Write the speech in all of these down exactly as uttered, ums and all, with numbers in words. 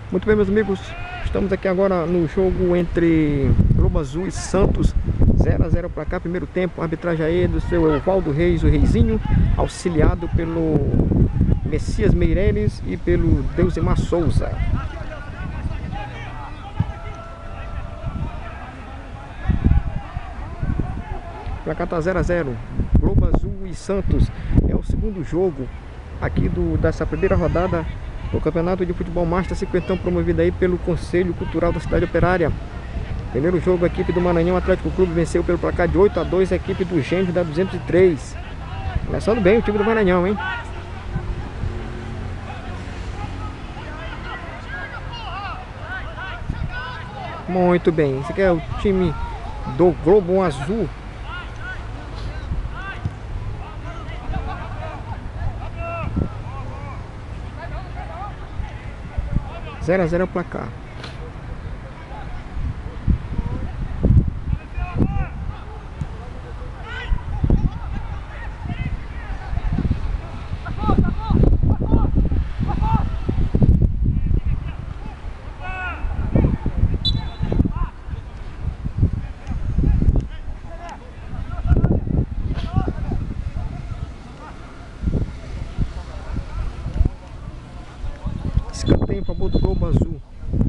Muito bem, meus amigos, estamos aqui agora no jogo entre Globo Azul e Santos, zero a zero para cá, primeiro tempo. A arbitragem aí do seu Evaldo Reis, o Reizinho, auxiliado pelo Messias Meireles e pelo Deusimar Souza. Pra cá tá zero a zero, Globo Azul e Santos. É o segundo jogo aqui do, dessa primeira rodada do Campeonato de Futebol Master cinquentão, promovido aí pelo Conselho Cultural da Cidade Operária. Primeiro jogo, a equipe do Maranhão Atlético Clube venceu pelo placar de oito a dois a equipe do Gênio da duzentos e três. Começando bem o time do Maranhão, hein? Muito bem, esse aqui é o time do Globo Azul. zero a zero é o placar. Escanteio em favor do Globo Azul.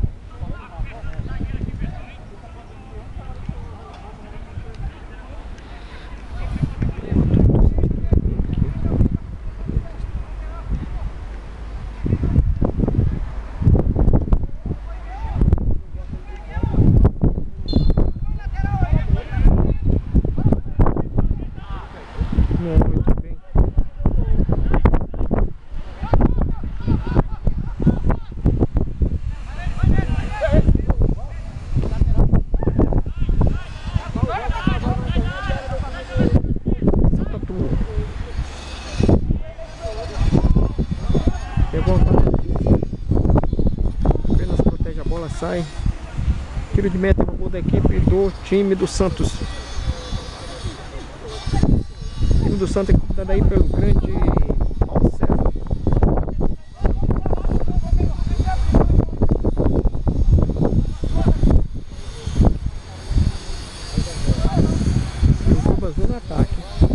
Muito bem. Apenas protege a bola, sai. Tiro de meta para o gol da equipe do time do Santos. O time do Santos é comandado aí pelo grande Paulo César. E o Globo Azul no ataque.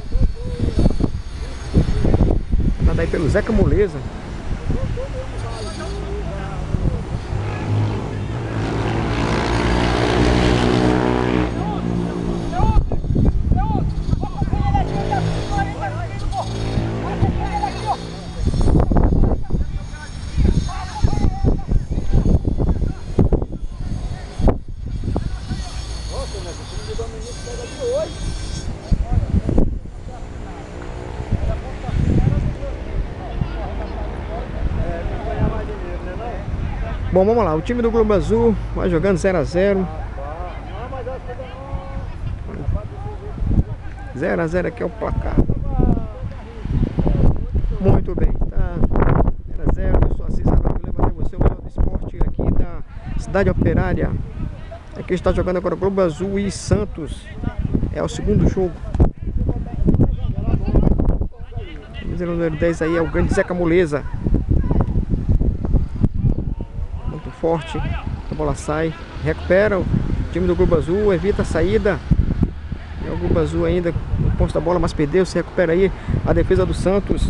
Comandado aí pelo Zeca Moleza. Bom, vamos lá, o time do Globo Azul vai jogando zero a zero. zero a zero aqui é o placar. Muito bem, tá zero a zero. Eu sou Assis Araujo, levando você o melhor do esporte aqui da Cidade Operária. Aqui está jogando agora Globo Azul e Santos. É o segundo jogo. O número dez aí é o grande Zeca Moleza. Muito forte. A bola sai. Recupera o time do Globo Azul. Evita a saída. É o Globo Azul ainda no posto da bola, mas perdeu. Se recupera aí a defesa do Santos.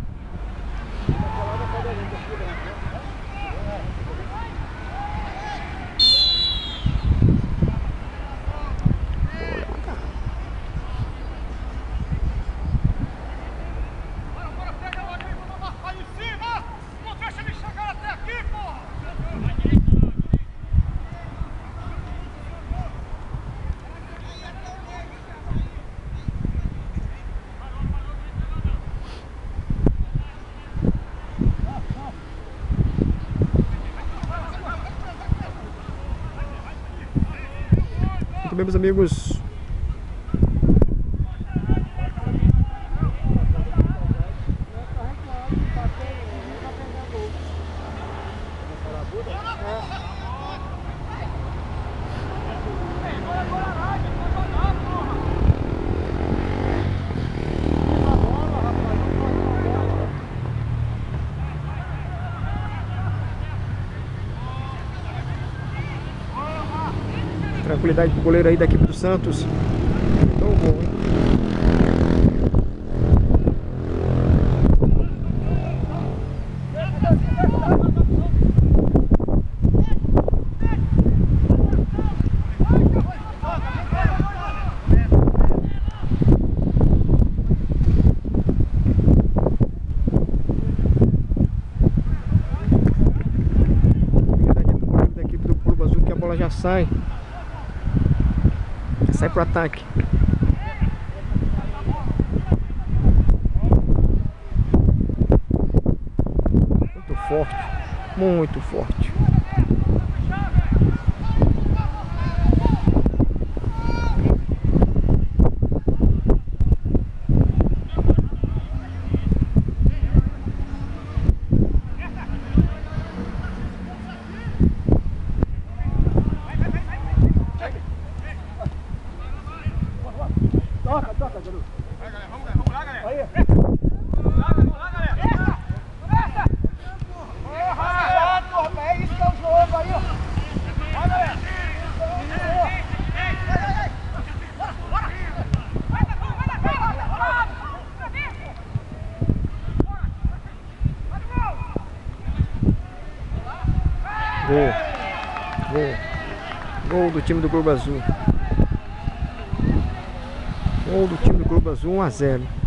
Muito bem, meus amigos. Tranquilidade pro goleiro aí da equipe do Santos. Então o gol, hein? A bola já sai, já sai pro ataque. Muito forte, muito forte. Toca, toca, garoto. Vai, galera, vamos, vamos lá, galera. Aí. Vamos lá, vamos lá, galera. Começa! Porra, turma, é isso que é o jogo aí, ó. Vai, galera. Gol. Gol. Gol do time do Globo Azul. Gol do time do Globo Azul, um a zero.